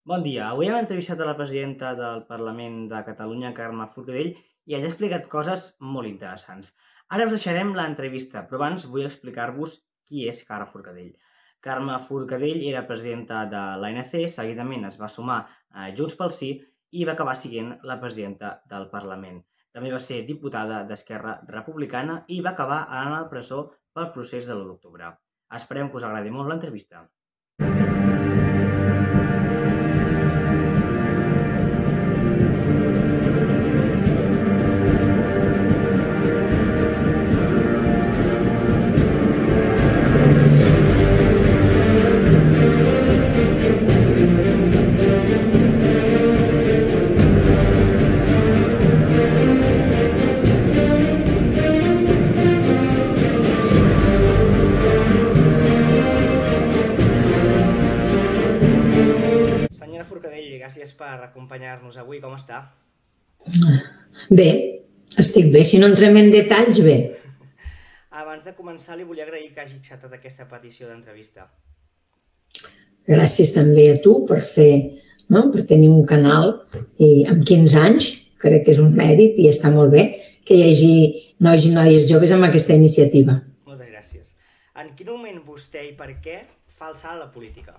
Bon dia. Avui hem entrevistat a la presidenta del Parlament de Catalunya, Carme Forcadell, i ella ha explicat coses molt interessants. Ara us deixarem l'entrevista, però abans vull explicar-vos qui és Carme Forcadell. Carme Forcadell era presidenta de l'ANC, seguidament es va sumar a Junts pel Sí i va acabar sent la presidenta del Parlament. També va ser diputada d'Esquerra Republicana i va acabar a la presó pel procés de l'1 d'octubre. Esperem que us agradi molt l'entrevista. Senyora Forcadell, gràcies per acompanyar-nos avui. Com està? Bé, estic bé. Si no entrem en detalls, bé. Abans de començar, li volia agrair que hagi acceptat aquesta petició d'entrevista. Gràcies també a tu per tenir un canal i amb 15 anys, crec que és un mèrit i està molt bé que hi hagi nois i noies joves amb aquesta iniciativa. Moltes gràcies. En quin moment vostè i per què fa el salt a la política?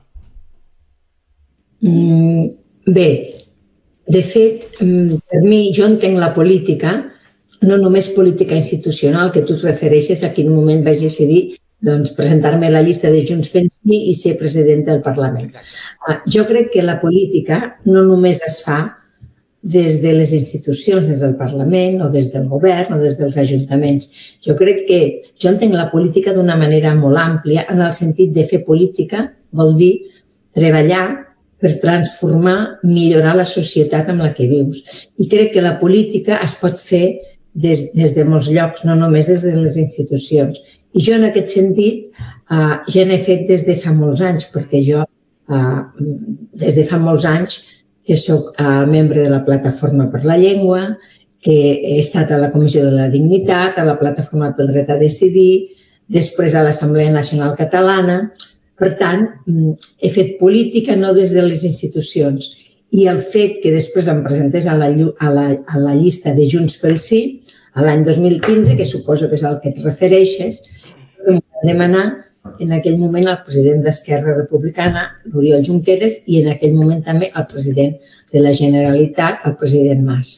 Bé, de fet, per mi, jo entenc la política, no només política institucional, que tu et refereixes a quin moment vaig decidir presentar-me a la llista de Junts pel Sí i ser presidenta del Parlament. Jo crec que la política no només es fa des de les institucions, des del Parlament o des del govern o des dels ajuntaments. Jo crec que jo entenc la política d'una manera molt àmplia, en el sentit de fer política vol dir treballar per transformar, millorar la societat amb la que vius. I crec que la política es pot fer des de molts llocs, no només des de les institucions. I jo en aquest sentit ja n'he fet des de fa molts anys, perquè jo des de fa molts anys que soc membre de la Plataforma per la Llengua, que he estat a la Comissió de la Dignitat, a la Plataforma pel Dret a Decidir, després a l'Assemblea Nacional Catalana. Per tant, he fet política no des de les institucions. I el fet que després em presentés a la llista de Junts pel Sí, l'any 2015, que suposo que és al que et refereixes, em va demanar en aquell moment el president d'Esquerra Republicana, l'Oriol Junqueras, i en aquell moment també el president de la Generalitat, el president Mas.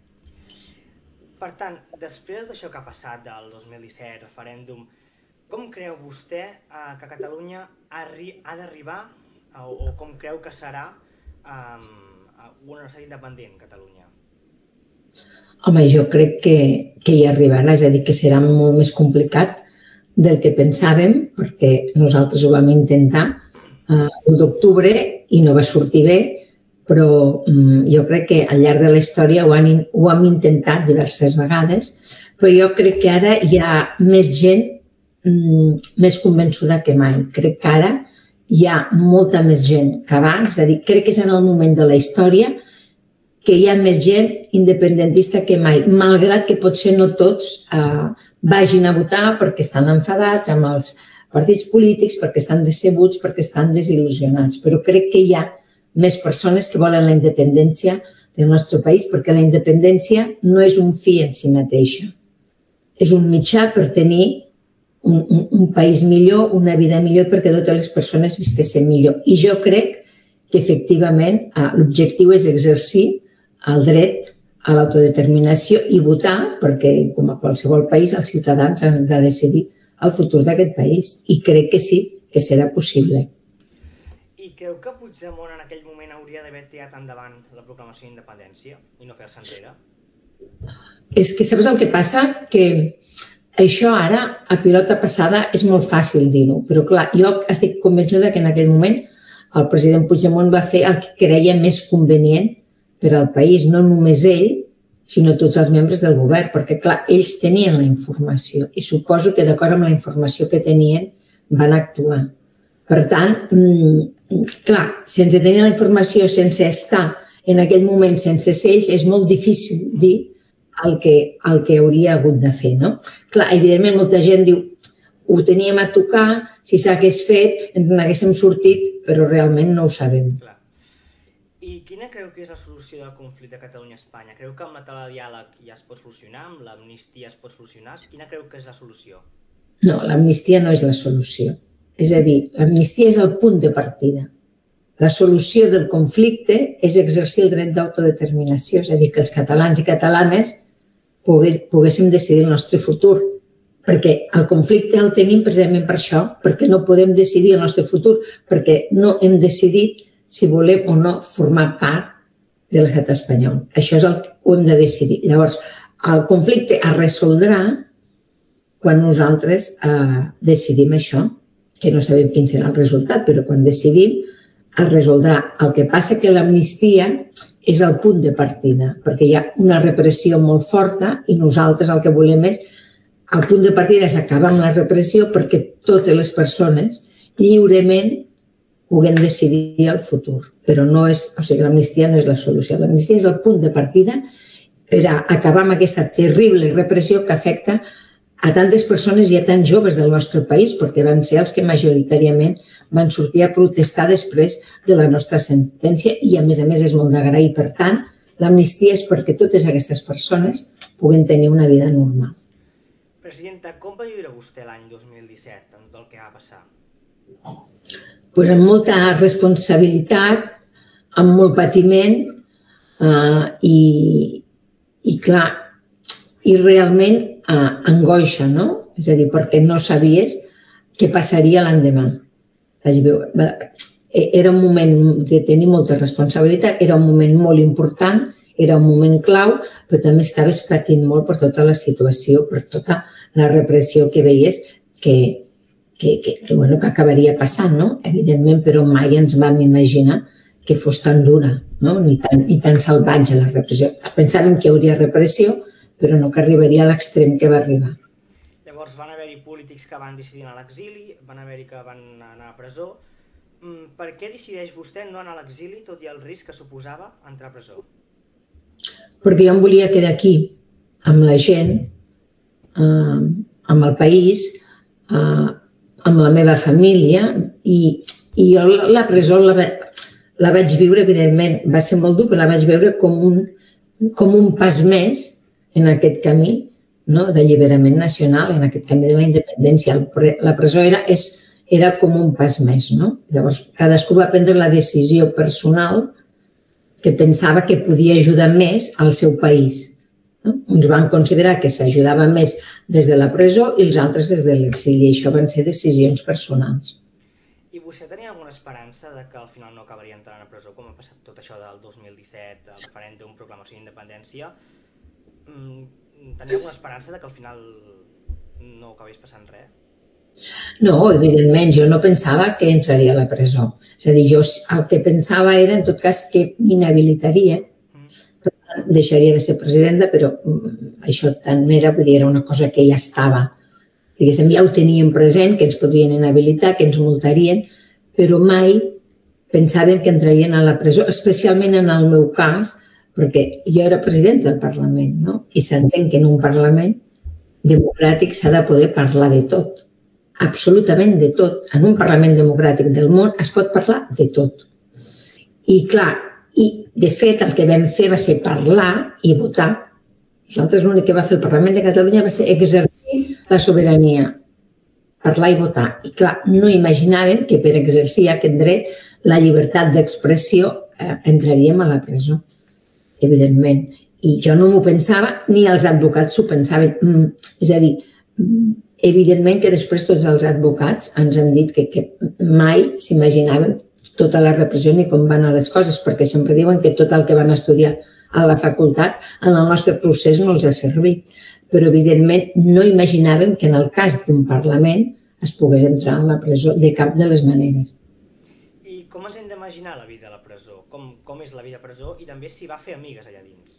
Per tant, després d'això que ha passat del 2017, referèndum, com creu vostè que Catalunya ha d'arribar o com creu que serà un estat independent, Catalunya? Home, jo crec que hi arribarà, és a dir, que serà molt més complicat del que pensàvem, perquè nosaltres ho vam intentar l'1 d'octubre i no va sortir bé, però jo crec que al llarg de la història ho hem intentat diverses vegades, però jo crec que ara hi ha més gent més convençuda que mai. Crec que ara hi ha molta més gent que abans, és a dir, crec que és en el moment de la història que hi ha més gent independentista que mai, malgrat que potser no tots vagin a votar perquè estan enfadats amb els partits polítics, perquè estan decebuts, perquè estan desil·lusionats. Però crec que hi ha més persones que volen la independència del nostre país, perquè la independència no és un fi en si mateixa. És un mitjà per tenir un país millor, una vida millor, perquè totes les persones visquessin millor. I jo crec que, efectivament, l'objectiu és exercir el dret a l'autodeterminació i votar, perquè, com a qualsevol país, els ciutadans han de decidir el futur d'aquest país. I crec que sí, que serà possible. I creu que Puigdemont en aquell moment hauria d'haver tirat endavant la proclamació d'independència i no fer-se enrere? És que saps el que passa? Que això ara, a pilota passada, és molt fàcil dir-ho, però clar, jo estic convençuda que en aquell moment el president Puigdemont va fer el que creia més convenient per al país, no només ell, sinó tots els membres del govern, perquè clar, ells tenien la informació i suposo que d'acord amb la informació que tenien van actuar. Per tant, clar, sense tenir la informació, sense estar en aquell moment, sense ser ells, és molt difícil dir el que hauria hagut de fer, no? Clar, evidentment, molta gent diu ho teníem a tocar, si s'hagués fet, ens n'haguéssim sortit, però realment no ho sabem. quina creu que és la solució del conflicte Catalunya-Espanya? Creu que amb la taula de diàleg ja es pot solucionar, amb l'amnistia es pot solucionar? Quina creu que és la solució? No, l'amnistia no és la solució. És a dir, l'amnistia és el punt de partida. La solució del conflicte és exercir el dret d'autodeterminació, és a dir, que els catalans i catalanes poguéssim decidir el nostre futur. Perquè el conflicte el tenim precisament per això, perquè no podem decidir el nostre futur, perquè no hem decidit si volem o no formar part de l'estat espanyol. Això és el que ho hem de decidir. Llavors, el conflicte es resoldrà quan nosaltres decidim això, que no sabem quin serà el resultat, però quan decidim es resoldrà. El que passa que l'amnistia és el punt de partida, perquè hi ha una repressió molt forta i nosaltres el que volem és, el punt de partida és acabar amb la repressió perquè totes les persones lliurement puguem decidir el futur. Però no és, o sigui, l'amnistia no és la solució. L'amnistia és el punt de partida per acabar amb aquesta terrible repressió que afecta a tantes persones i a tants joves del nostre país, perquè van ser els que majoritàriament van sortir a protestar després de la nostra sentència i, a més, és molt d'agrair. Per tant, l'amnistia és perquè totes aquestes persones puguen tenir una vida normal. Presidenta, com va viure vostè l'any 2017, amb tot el que va passar? Pues amb molta responsabilitat, amb molt patiment i clar, i realment angoixa, no? És a dir, perquè no sabies què passaria l'endemà. Era un moment de tenir molta responsabilitat, era un moment molt important, era un moment clau, però també estaves patint molt per tota la situació, per tota la repressió que veies que acabaria passant, no? Evidentment, però mai ens vam imaginar que fos tan dura, no? Ni tan salvatge la repressió. Pensàvem que hi hauria repressió, però no que arribaria a l'extrem que va arribar. Llavors van haver-hi polítics que van decidir anar a l'exili, van haver-hi que van anar a presó. Per què decideix vostè no anar a l'exili, tot i el risc que suposava entrar a presó? Perquè jo em volia quedar aquí, amb la gent, amb el país, amb la meva família, i jo la presó la vaig viure, evidentment, va ser molt dur, però la vaig veure com un pas més en aquest camí d'alliberament nacional, en aquest camí de la independència. La presó era com un pas més. Llavors, cadascú va prendre la decisió personal que pensava que podia ajudar més al seu país. Uns van considerar que s'ajudava més des de la presó i els altres des de l'exili. I això van ser decisions personals. I vostè tenia alguna esperança que al final no acabaria entrant a presó, com ha passat tot això del 2017, el referèndum, proclamació d'independència? Tenia alguna esperança que al final no acabés passant res? No, evidentment, jo no pensava que entraria a la presó. És a dir, jo el que pensava era, en tot cas, que m'inhabilitaria, deixaria de ser presidenta, però això tant m'era, vull dir, era una cosa que ja estava. Diguéssim, ja ho teníem present, que ens podrien inhabilitar, que ens multarien, però mai pensàvem que entrarien a la presó, especialment en el meu cas, perquè jo era presidenta del Parlament, no? I s'entén que en un Parlament democràtic s'ha de poder parlar de tot. Absolutament de tot. En un Parlament democràtic del món es pot parlar de tot. I clar, de fet el que vam fer va ser parlar i votar. Nosaltres l'únic que va fer el Parlament de Catalunya va ser exercir la sobirania, parlar i votar. I clar, no imaginàvem que per exercir aquest dret, la llibertat d'expressió, entraríem a la presó, evidentment. I jo no m'ho pensava, ni els advocats s'ho pensaven. És a dir, evidentment que després tots els advocats ens han dit que mai s'imaginaven tota la repressió ni com van anar les coses, perquè sempre diuen que tot el que van estudiar a la facultat en el nostre procés no els ha servit. Però evidentment no imaginàvem que en el cas d'un Parlament es pogués entrar a la presó de cap de les maneres. I com ens hem d'imaginar la vida a la presó? Com és la vida a la presó i també si va fer amigues allà dins?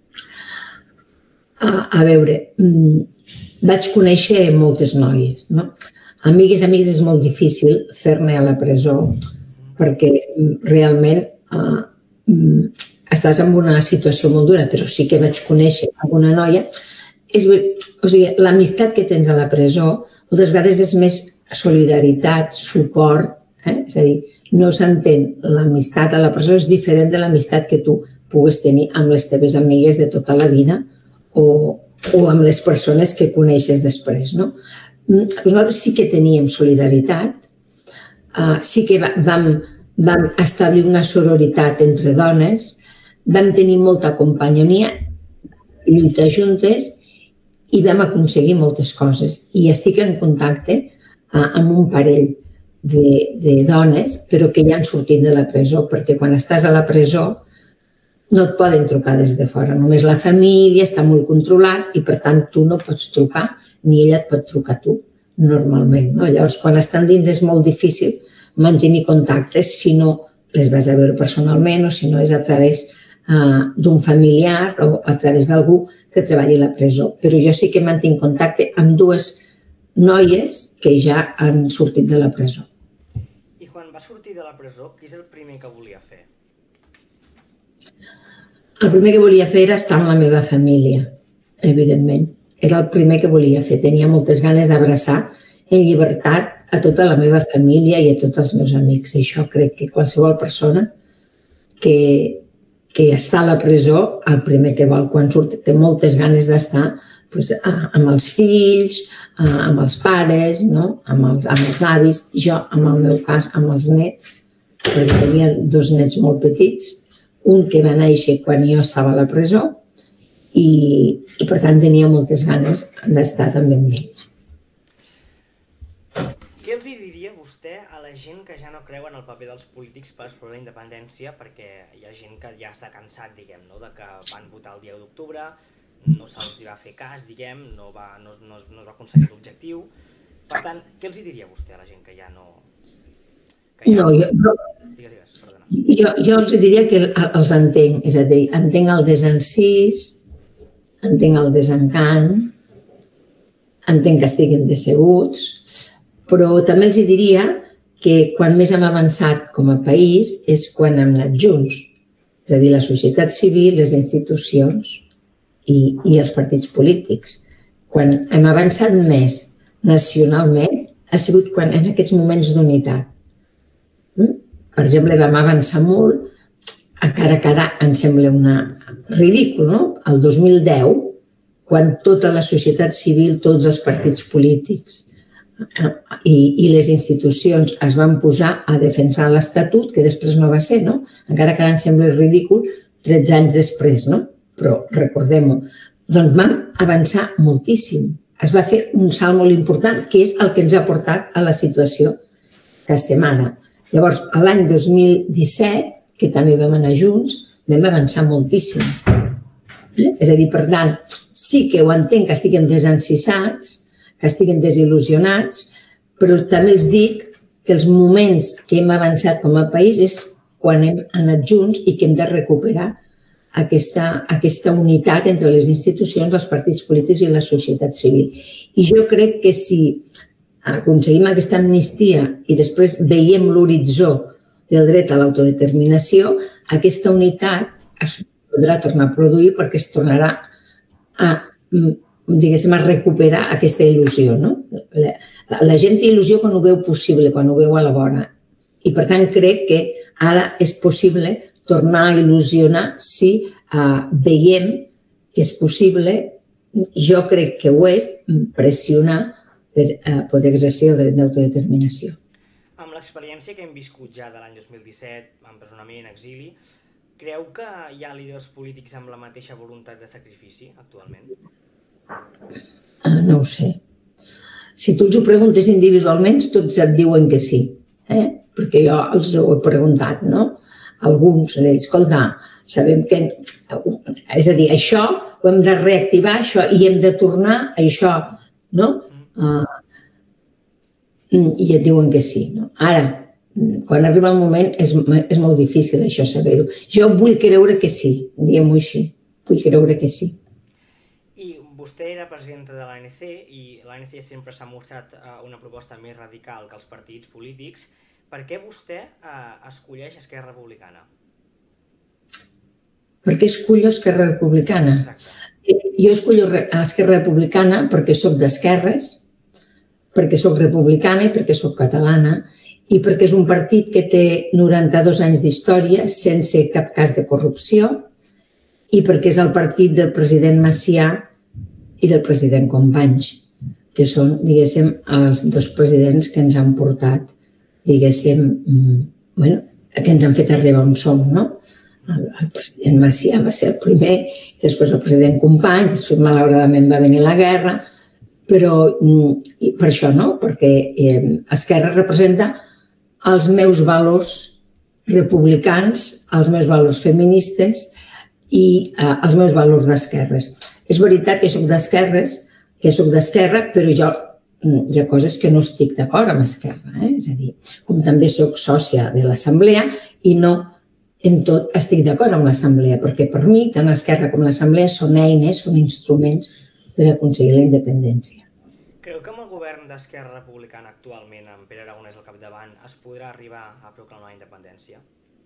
A veure, vaig conèixer moltes noies, no? Amigues és molt difícil fer-ne a la presó perquè realment estàs en una situació molt dura, però sí que vaig conèixer alguna noia. O sigui, l'amistat que tens a la presó moltes vegades és més solidaritat, suport, és a dir, no s'entén l'amistat a la presó, és diferent de l'amistat que tu pugues tenir amb les teves amigues de tota la vida o amb les persones que coneixes després, no? Nosaltres sí que teníem solidaritat, sí que vam establir una sororitat entre dones, vam tenir molta companyonia, lluitar juntes i vam aconseguir moltes coses. I estic en contacte amb un parell de dones, però que ja han sortit de la presó, perquè quan estàs a la presó no et poden trucar des de fora. Només la família està molt controlat i, per tant, tu no pots trucar ni ella et pot trucar a tu, normalment. Llavors, quan estan dins és molt difícil mantenir contactes si no les vas a veure personalment o si no és a través d'un familiar o a través d'algú que treballi a la presó. Però jo sí que mantinc contacte amb dues noies que ja han sortit de la presó. I quan va sortir de la presó, què és el primer que volia fer? El primer que volia fer era estar amb la meva família, evidentment. Era el primer que volia fer. Tenia moltes ganes d'abraçar en llibertat a tota la meva família i a tots els meus amics. I això crec que qualsevol persona que està a la presó, el primer que vol quan surt, té moltes ganes d'estar amb els fills, amb els pares, amb els avis, jo, en el meu cas, amb els nets, perquè tenia 2 nets molt petits, un que va néixer quan jo estava a la presó i per tant tenia moltes ganes d'estar també amb ells. Què els diria vostè a la gent que ja no creu en el paper dels polítics per explorar la independència, perquè hi ha gent que ja s'ha cansat, diguem, de que van votar el dia 1 d'octubre, no se'ls va fer cas, diguem, no es va aconseguir l'objectiu. Per tant, què els diria vostè a la gent que ja no... Digues, perdona. Jo els diria que els entenc, és a dir, entenc el desencís, entenc el desencant, entenc que estiguin decebuts, però també els diria que quan més hem avançat com a país és quan hem anat junts, és a dir, la societat civil, les institucions i els partits polítics. Quan hem avançat més nacionalment ha sigut quan en aquests moments d'unitat. Per exemple, vam avançar molt, encara que ara em sembla ridícul, no? El 2010, quan tota la societat civil, tots els partits polítics i les institucions es van posar a defensar l'Estatut, que després no va ser, no? Encara que ara em sembla ridícul, 13 anys després, no? Però recordem-ho, doncs vam avançar moltíssim. Es va fer un salt molt important, que és el que ens ha portat a la situació que estem ara. Llavors, l'any 2017, que també vam anar junts, vam avançar moltíssim. És a dir, per tant, sí que ho entenc que estiguem desencissats, que estiguem desil·lusionats, però també els dic que els moments que hem avançat com a país és quan hem anat junts i que hem de recuperar aquesta unitat entre les institucions, els partits polítics i la societat civil. I jo crec que si aconseguim aquesta amnistia i després veiem l'horitzó del dret a l'autodeterminació, aquesta unitat es podrà tornar a produir perquè es tornarà a recuperar aquesta il·lusió. La gent té il·lusió quan ho veu possible, quan ho veu a la vora. I per tant crec que ara és possible tornar a il·lusionar si veiem que és possible, jo crec que ho és, pressionar per poder exercir el dret d'autodeterminació. Amb l'experiència que hem viscut ja de l'any 2017, empresonament, exili, creu que hi ha líders polítics amb la mateixa voluntat de sacrifici actualment? No ho sé. Si tu els ho preguntes individualment, tots et diuen que sí, perquè jo els ho he preguntat, no? Alguns d'ells, escolta, sabem que... És a dir, això ho hem de reactivar, això, i hem de tornar a això, no? I et diuen que sí. Ara, quan arriba el moment, és molt difícil això saber-ho. Jo vull creure que sí, diguem-ho així. Vull creure que sí. I vostè era presidenta de l'ANC i l'ANC sempre s'ha mostrat una proposta més radical que els partits polítics. Per què vostè escolleix Esquerra Republicana? Per què escollo Esquerra Republicana? Jo escollo Esquerra Republicana perquè soc d'esquerres, perquè soc republicana i perquè soc catalana i perquè és un partit que té 92 anys d'història sense cap cas de corrupció i perquè és el partit del president Macià i del president Companys, que són, diguéssim, els dos presidents que ens han portat, diguéssim, que ens han fet arribar on som, no? El president Macià va ser el primer, després el president Companys, després malauradament va venir la guerra, però per això no, perquè Esquerra representa els meus valors republicans, els meus valors feministes i els meus valors d'esquerres. És veritat que soc d'esquerra, però jo hi ha coses que no estic d'acord amb Esquerra, és a dir, com també soc sòcia de l'Assemblea i no en tot estic d'acord amb l'Assemblea, perquè per mi tant Esquerra com l'Assemblea són eines, són instruments per aconseguir la independència. Creu que amb el govern d'Esquerra Republicana actualment, amb Pere Aragonès al capdavant, es podrà arribar a proclamar la independència?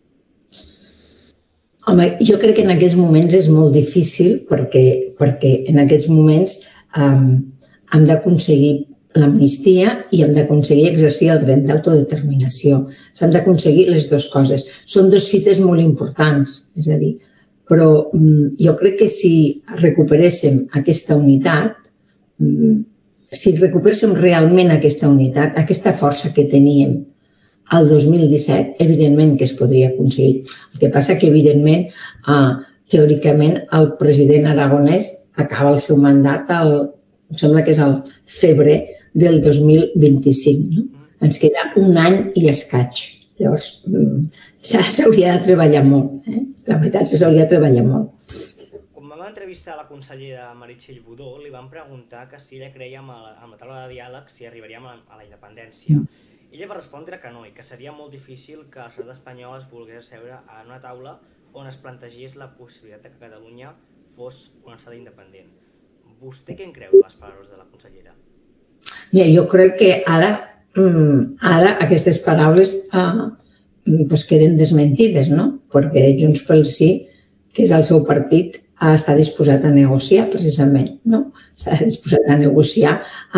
Home, jo crec que en aquests moments és molt difícil perquè en aquests moments hem d'aconseguir l'amnistia i hem d'aconseguir exercir el dret d'autodeterminació. S'han d'aconseguir les dues coses. Són dues fites molt importants, és a dir, però jo crec que si recuperéssim aquesta unitat, si recuperéssim realment aquesta unitat, aquesta força que teníem el 2017, evidentment que es podria aconseguir. El que passa que, evidentment, teòricament, el president Aragonès acaba el seu mandat, em sembla que és el febrer del 2025. Ens queda un any i escaig. Llavors, s'hauria de treballar molt. La veritat, s'hauria de treballar molt. Quan vam entrevistar la consellera Meritxell Budó, li vam preguntar que si ella creia amb la taula de diàleg si arribaríem a la independència. Ella va respondre que no, i que seria molt difícil que l'estat espanyol es volgués asseure a una taula on es plantegés la possibilitat que Catalunya fos un estat independent. Vostè què en creu de les paraules de la consellera? Mira, jo crec que ara aquestes paraules queden desmentides, no? Perquè Junts pel Sí, que és el seu partit, està disposat a negociar, precisament, no? Està disposat a negociar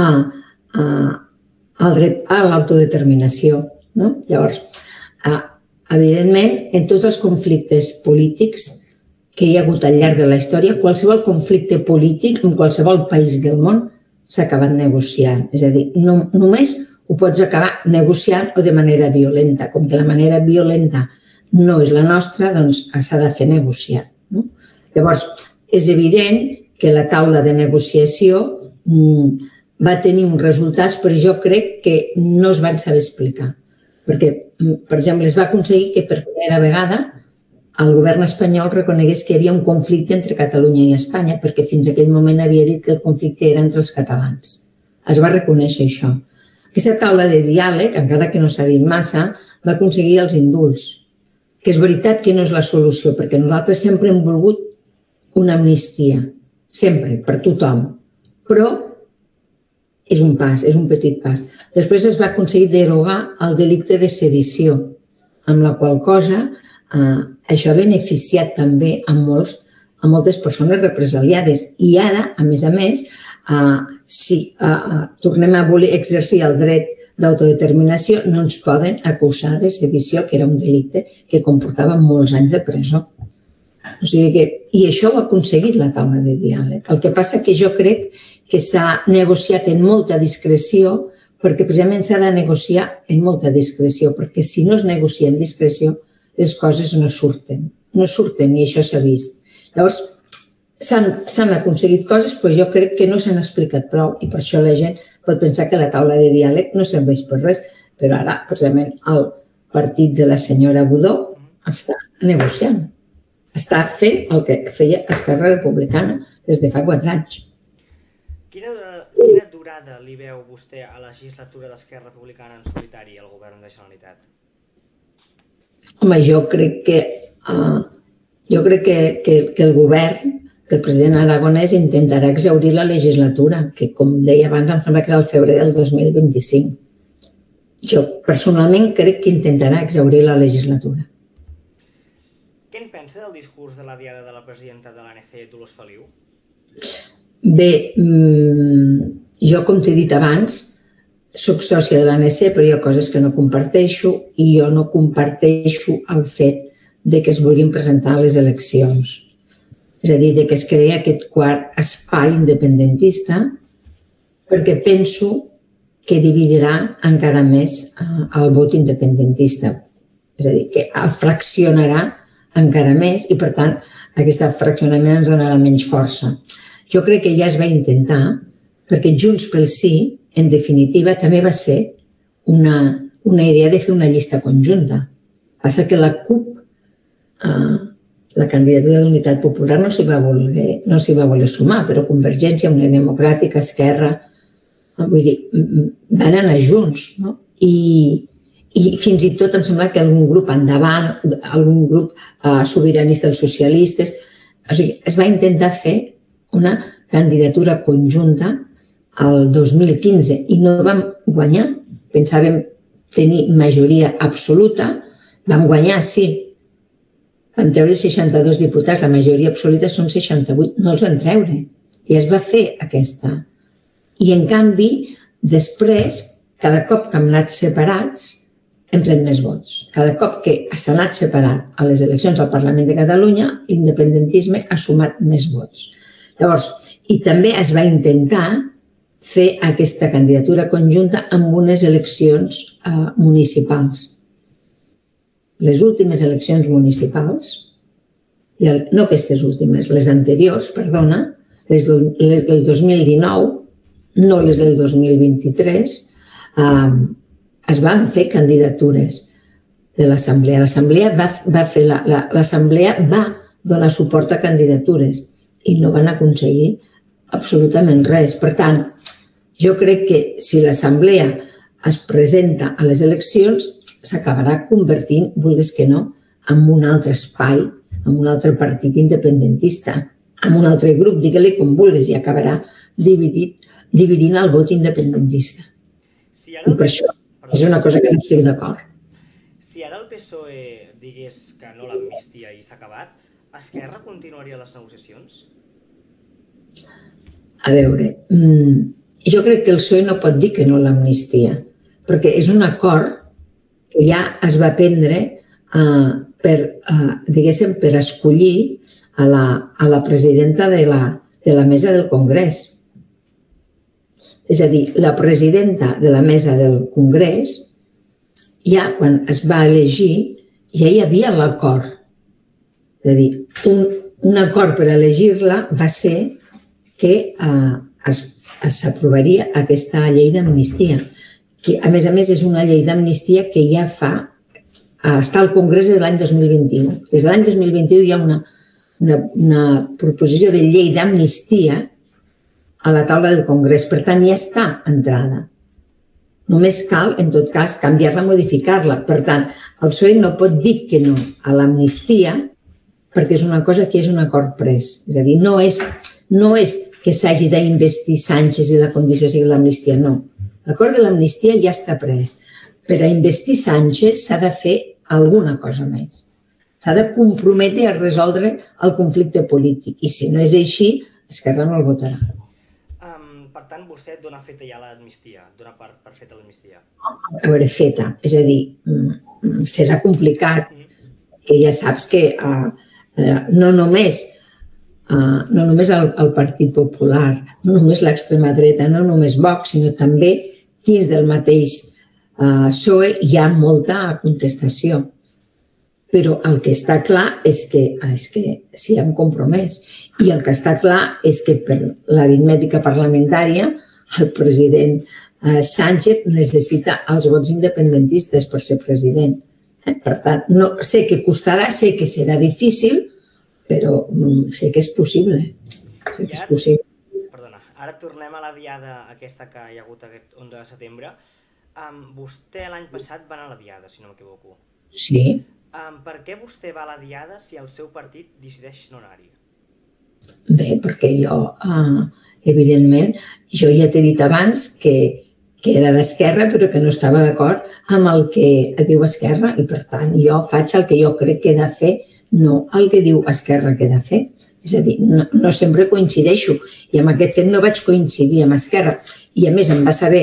el dret a l'autodeterminació. Llavors, evidentment, en tots els conflictes polítics que hi ha hagut al llarg de la història, qualsevol conflicte polític en qualsevol país del món s'ha acabat negociant. És a dir, només ho pots acabar negociant o de manera violenta. Com que la manera violenta no és la nostra, doncs s'ha de fer negociant. Llavors, és evident que la taula de negociació va tenir uns resultats, però jo crec que no es van saber explicar. Perquè, per exemple, es va aconseguir que per primera vegada el govern espanyol reconegués que hi havia un conflicte entre Catalunya i Espanya, perquè fins a aquell moment havia dit que el conflicte era entre els catalans. Es va reconèixer això. Aquesta taula de diàleg, encara que no s'ha dit massa, va aconseguir els indults, que és veritat que no és la solució, perquè nosaltres sempre hem volgut una amnistia, sempre, per tothom, però és un pas, és un petit pas. Després es va aconseguir derogar el delicte de sedició, amb la qual cosa això ha beneficiat també a moltes persones represaliades. I ara, a més, si tornem a voler exercir el dret d'autodeterminació, no ens poden acusar de sedició, que era un delicte que comportava molts anys de presó. I això ho ha aconseguit la taula de diàleg. El que passa que jo crec que s'ha negociat en molta discreció, perquè precisament s'ha de negociar en molta discreció, perquè si no es negocia en discreció, les coses no surten. No surten, i això s'ha vist. Llavors, s'han aconseguit coses, però jo crec que no s'han explicat prou, i per això la gent pot pensar que la taula de diàleg no serveix per res, però ara, precisament, el partit de la senyora Budó està negociant. Està fent el que feia Esquerra Republicana des de fa 4 anys. Quina durada li veu vostè a la legislatura d'Esquerra Republicana en solitari al govern de la Generalitat? Home, jo crec que el govern, que el president Aragonès intentarà exhaurir la legislatura, que, com deia abans, em sembla que és el febrer del 2025. Jo, personalment, crec que intentarà exhaurir la legislatura. Què en pensa del discurs de la diada de la presidenta de l'ANC, Dolors Feliu? Bé, jo, com t'he dit abans, soc sòcia de l'ANC, però hi ha coses que no comparteixo i jo no comparteixo el fet de que es vulguin presentar a les eleccions. És a dir, que es creï aquest quart espai independentista perquè penso que dividirà encara més el vot independentista. És a dir, que el fraccionarà encara més i, per tant, aquest fraccionament ens donarà menys força. Jo crec que ja es va intentar, perquè Junts pel Sí, en definitiva, també va ser una idea de fer una llista conjunta. Passa que la CUP, la candidatura d'Unitat Popular, no s'hi va voler sumar, però Convergència, Unió Democràtica, Esquerra, vull dir, van anar junts, no? I fins i tot em sembla que algun grup endavant, algun grup sobiranista dels socialistes, o sigui, es va intentar fer una candidatura conjunta el 2015 i no vam guanyar. Pensàvem tenir majoria absoluta, vam guanyar, sí. Vam treure 62 diputats, la majoria absoluta són 68, no els vam treure. I es va fer aquesta. I en canvi, després, cada cop que hem anat separats, hem tret més vots. Cada cop que s'ha anat separat a les eleccions al Parlament de Catalunya, l'independentisme ha sumat més vots. Llavors, i també es va intentar fer aquesta candidatura conjunta amb unes eleccions municipals. Les últimes eleccions municipals, no aquestes últimes, les anteriors, perdona, les del 2019, no les del 2023, es van fer candidatures de l'Assemblea. L'Assemblea va donar suport a candidatures i no van aconseguir absolutament res. Per tant, jo crec que si l'Assemblea es presenta a les eleccions, s'acabarà convertint, vulguis que no, en un altre espai, en un altre partit independentista, en un altre grup, digue-li com vulguis, i acabarà dividint el vot independentista. I per això és una cosa que no estic d'acord. Si ara el PSOE digués que no l'amnistia i s'ha acabat, Esquerra continuaria les negociacions? A veure, jo crec que el PSOE no pot dir que no l'amnistia, perquè és un acord que ja es va prendre per escollir a la presidenta de la mesa del Congrés. És a dir, la presidenta de la mesa del Congrés, ja quan es va elegir, ja hi havia l'acord. És a dir, un acord per elegir-la va ser que s'aprovaria aquesta llei d'amnistia, que a més és una llei d'amnistia que ja està al Congrés des de l'any 2021. Des de l'any 2021 hi ha una proposició de llei d'amnistia a la taula del Congrés. Per tant, ja està entrada. Només cal, en tot cas, canviar-la, modificar-la. Per tant, el PSOE no pot dir que no a l'amnistia perquè és una cosa que és un acord pres. És a dir, no és que s'hagi d'investir Sánchez i la condició sigui l'amnistia, no. L'acord de l'amnistia ja està pres. Per a investir Sánchez s'ha de fer alguna cosa més. S'ha de comprometre a resoldre el conflicte polític. I si no és així, Esquerra no el votarà. Per tant, vostè dona feta ja l'amnistia, dona per feta l'amnistia? A veure, feta. És a dir, serà complicat, que ja saps que no només el Partit Popular, no només l'extrema dreta, no només Vox, sinó també dins del mateix PSOE hi ha molta contestació. Però el que està clar és que s'hi han compromès. I el que està clar és que per l'aritmètica parlamentària el president Sánchez necessita els vots independentistes per ser president. Per tant, sé que costarà, sé que serà difícil, però sé que és possible. Perdona, ara tornem a la diada aquesta que hi ha hagut aquest 11 de setembre. Vostè l'any passat va anar a la diada, si no m'equivoco. Sí. Per què vostè va a la diada si el seu partit decideix no anar-hi? Bé, perquè jo, evidentment, jo ja t'he dit abans que era d'Esquerra però que no estava d'acord amb el que diu Esquerra i, per tant, jo faig el que jo crec que he de fer, no el que diu Esquerra que he de fer. És a dir, no sempre coincideixo i amb aquest fet no vaig coincidir amb Esquerra. I, a més, em va saber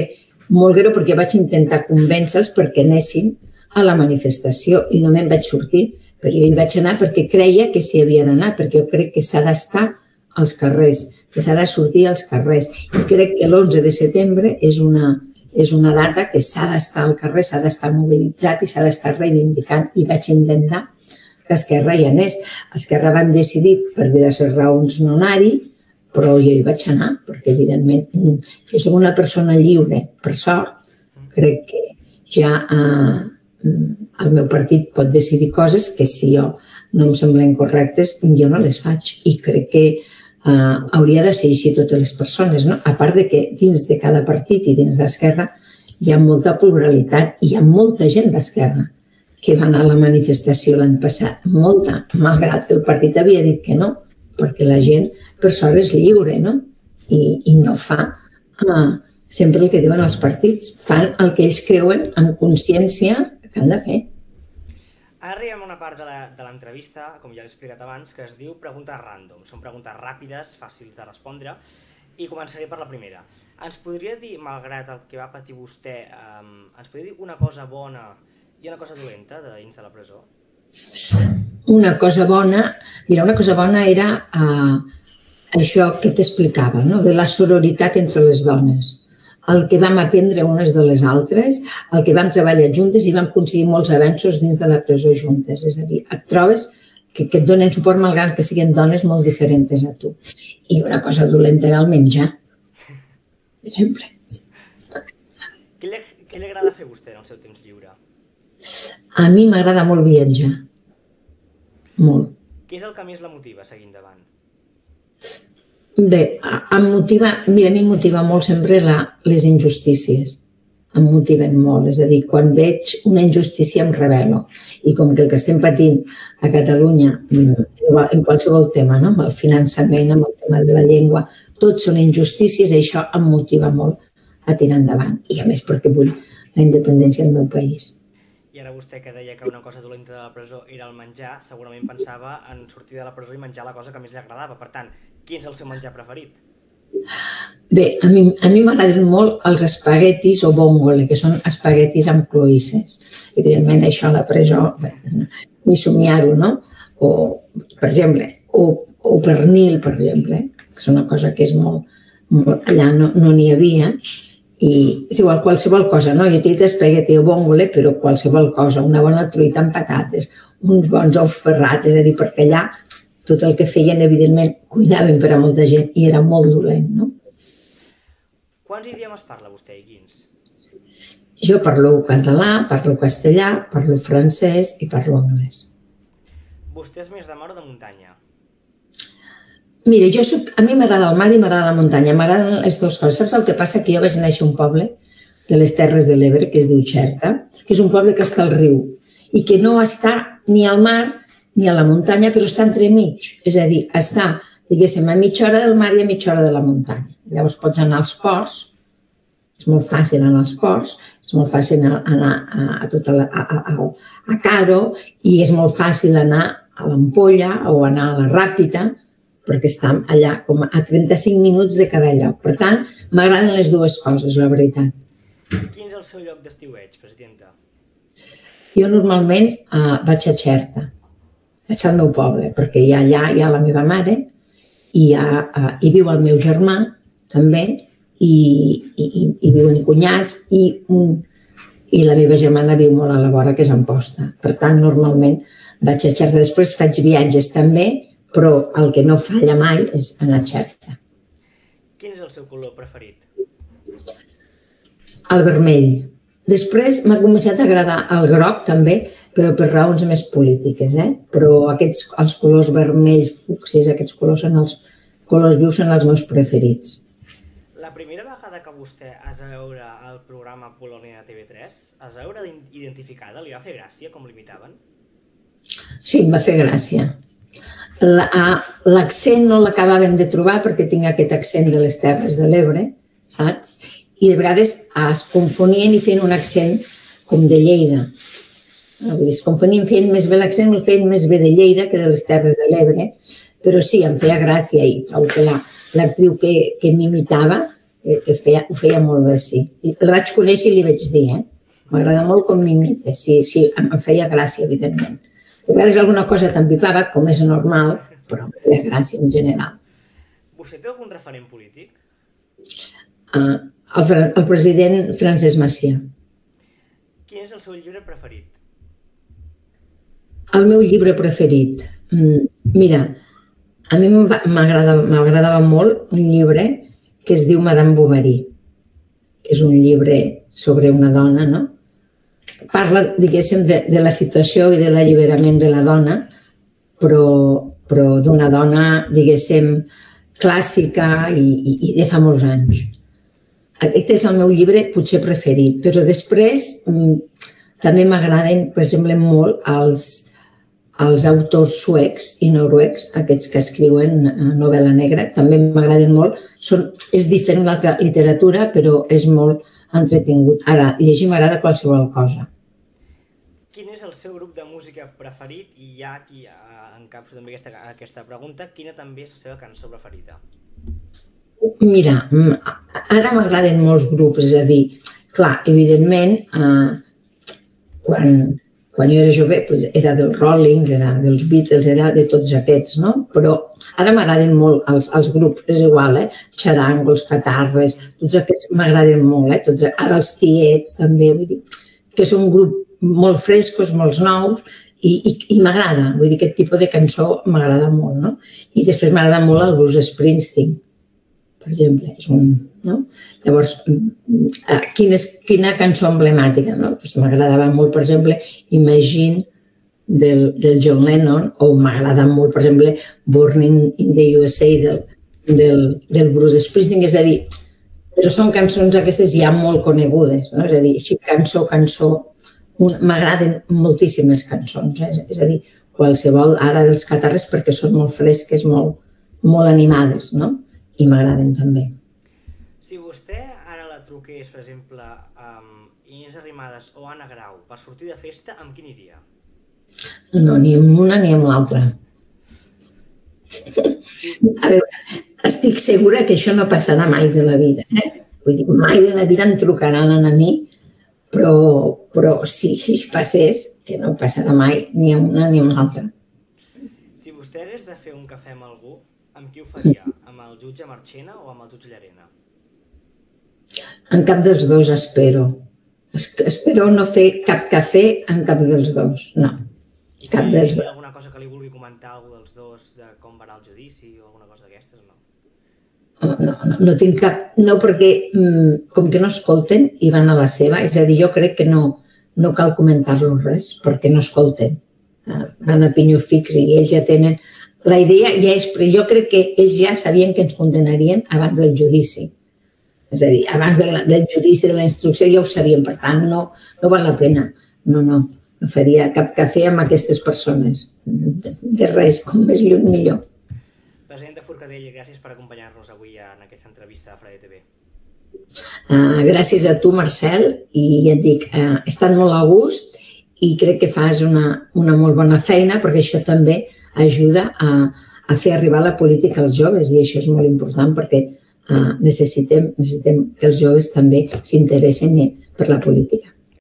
molt greu perquè vaig intentar convèncer-los perquè anessin a la manifestació i no me'n vaig sortir, però jo hi vaig anar perquè creia que s'hi havia d'anar, perquè jo crec que s'ha d'estar als carrers, que s'ha de sortir als carrers. I crec que l'11 de setembre és una data que s'ha d'estar al carrer, s'ha d'estar mobilitzat i s'ha d'estar reivindicant. I vaig intentar que Esquerra hi anés. Esquerra van decidir per diverses raons no anar-hi, però jo hi vaig anar, perquè evidentment jo soc una persona lliure, per sort. Crec que ja el meu partit pot decidir coses que si jo no em semblen correctes, jo no les faig. I crec que hauria de ser així totes les persones, no? A part de que dins de cada partit i dins d'Esquerra hi ha molta pluralitat i hi ha molta gent d'Esquerra que va anar a la manifestació l'any passat, molta, malgrat que el partit havia dit que no, perquè la gent, per sort, és lliure, no? I no fa sempre el que diuen els partits, fan el que ells creuen amb consciència que han de fer. Ara arribem a una part de l'entrevista, com ja l'he explicat abans, que es diu preguntes random. Són preguntes ràpides, fàcils de respondre, i començaré per la primera. Ens podria dir, malgrat el que va patir vostè, ens podria dir una cosa bona i una cosa dolenta dins de la presó? Una cosa bona, mira, una cosa bona era això que t'explicava, no? De la sororitat entre les dones. El que vam aprendre unes de les altres, el que vam treballar juntes i vam aconseguir molts avenços dins de la presó juntes. És a dir, et trobes que et donen suport malgrat que siguin dones molt diferents a tu. I una cosa dolenta era el menjar, per exemple. Què li agrada fer a vostè en el seu temps lliure? A mi m'agrada molt viatjar. Molt. Què és el que més la motiva a seguir endavant? Bé, a mi em motiva molt sempre les injustícies. Em motiven molt. És a dir, quan veig una injustícia em rebel·lo. I com que el que estem patint a Catalunya, en qualsevol tema, no? Amb el finançament, amb el tema de la llengua, tot són injustícies i això em motiva molt a tirar endavant. I a més perquè vull la independència del meu país. I ara vostè que deia que una cosa dolenta de la presó era el menjar, segurament pensava en sortir de la presó i menjar la cosa que més li agradava. Per tant, quin és el seu menjar preferit? Bé, a mi m'agraden molt els espaguetis o vongole, que són espaguetis amb cloïsses. Evidentment, això a la presó, ni somiar-ho, no? O, per exemple, o pernil, per exemple, que és una cosa que és molt... Allà no n'hi havia, i és igual, qualsevol cosa, no? Jo he dit espagueti o vongole, però qualsevol cosa, una bona truita amb patates, uns bons ous ferrats, és a dir, perquè allà tot el que feien, evidentment, cuidaven per a molta gent i era molt dolent, no? Quants idiomes parla vostè i quins? Jo parlo català, parlo castellà, parlo francès i parlo anglès. Vostè és més de mar o de muntanya? Mira, a mi m'agrada el mar i m'agrada la muntanya, m'agraden les dues coses. Saps el que passa? Que jo vaig néixer a un poble de les Terres de l'Ebre, que es diu Xerta, que és un poble que està al riu i que no està ni al mar ni a la muntanya, però està entremig. És a dir, està, diguéssim, a mitja hora del mar i a mitja hora de la muntanya. Llavors pots anar als ports, és molt fàcil anar als ports, és molt fàcil anar a Caro i és molt fàcil anar a l'Ampolla o anar a la Ràpita, perquè estem allà com a 35 minuts de cada lloc. Per tant, m'agraden les dues coses, la veritat. Quin és el seu lloc d'estiueig, presidenta? Jo normalment vaig a Xerta, vaig al meu poble, perquè allà hi ha la meva mare i hi viu el meu germà, també, i viuen cunyats i la meva germana viu molt a la vora, que és a Amposta. Per tant, normalment vaig a Xerta. Després faig viatges també, però el que no falla mai és anar a Xerta. Quin és el seu color preferit? El vermell. Després m'ha començat a agradar el groc també, però per raons més polítiques, Però els colors vermells, fucsis, aquests colors són els colors vius, són els meus preferits. La primera vegada que vostè es va veure el programa Polònia de TV3, es va veure identificada? Li va fer gràcia com l'imitaven? Sí, em va fer gràcia. L'accent no l'acabaven de trobar perquè tinc aquest accent de les Terres de l'Ebre, saps? I de vegades es confonien i feien un accent com de Lleida. Es confonien fent més bé l'accent, el feien més bé de Lleida que de les Terres de l'Ebre, però sí, em feia gràcia i trobo que l'actriu que m'imitava que ho feia molt bé, sí. El vaig conèixer i li vaig dir, m'agrada molt com m'imita, sí, em feia gràcia, evidentment. De vegades alguna cosa t'empipava, com és normal, però em feia gràcia en general. Vostè té algun referent polític? El president Francesc Macià. Quin és el seu llibre preferit? El meu llibre preferit? Mira, a mi m'agradava molt un llibre que es diu Madame Bovary, que és un llibre sobre una dona, no? Parla, diguéssim, de la situació i de l'alliberament de la dona, però d'una dona, diguéssim, clàssica i de fa molts anys. Aquest és el meu llibre potser preferit, però després també m'agraden, per exemple, molt els autors suecs i noruecs, aquests que escriuen novel·la negra, també m'agraden molt. És diferent l'altra literatura, però és molt entretingut. Ara, llegir m'agrada qualsevol cosa. Quin és el seu grup de música preferit? I ja aquí encapso també aquesta pregunta, quina també és la seva cançó preferida? Mira, ara m'agraden molts grups, és a dir, clar, evidentment, quan jo era jove era dels Rollings, era dels Beatles, era de tots aquests, no? Però ara m'agraden molt els grups, és igual, Xarango, els Catarres, tots aquests m'agraden molt, ara els Tiets també, vull dir, que és un grup molt frescos, molt nous, i m'agrada, vull dir, aquest tipus de cançó m'agrada molt, no? I després m'agrada molt el Bruce Springsteen, per exemple, és un... Llavors, quina cançó emblemàtica, no? M'agradava molt, per exemple, Imagine del John Lennon, o m'agrada molt, per exemple, Born in the USA del Bruce Springsteen, és a dir, però són cançons aquestes ja molt conegudes, no? És a dir, així cançó, m'agraden moltíssimes cançons, és a dir, qualsevol ara dels Catarres perquè són molt fresques, molt animades, no? I m'agraden també. Si vostè ara la truqués, per exemple, amb Inés Arrimadas o Anna Grau per sortir de festa, amb quin iria? No, ni amb una ni amb l'altra. A veure, estic segura que això no passarà mai de la vida. Vull dir, mai de la vida em trucaran a mi, però si passés, que no passarà mai ni amb una ni amb l'altra. Si vostè hagués de fer un cafè amb algú, amb qui ho faria? Amb el jutge Marchena o amb el jutge Llarena? En cap dels dos, espero. Espero no fer cap cafè en cap dels dos, no. Cap dels dos. Hi ha alguna cosa que li vulgui comentar a algú dels dos de com va anar el judici o alguna cosa d'aquestes, no? No tinc cap... No, perquè com que no escolten i van a la seva, és a dir, jo crec que no cal comentar-los res perquè no escolten. Van a pinyo fix i ells ja tenen... La idea ja és... Però jo crec que ells ja sabien que ens condenarien abans del judici. És a dir, abans del judici, de la instrucció, ja ho sabien. Per tant, no val la pena. No faria cap cafè amb aquestes persones. De res, com més lluny millor. Presidenta Forcadell, gràcies per acompanyar-nos avui en aquesta entrevista a Freda TV. Gràcies a tu, Marcel, i ja et dic, he estat molt a gust i crec que fas una molt bona feina perquè això també ajuda a fer arribar la política als joves i això és molt important perquè necessitem que els joves també s'interessin per la política.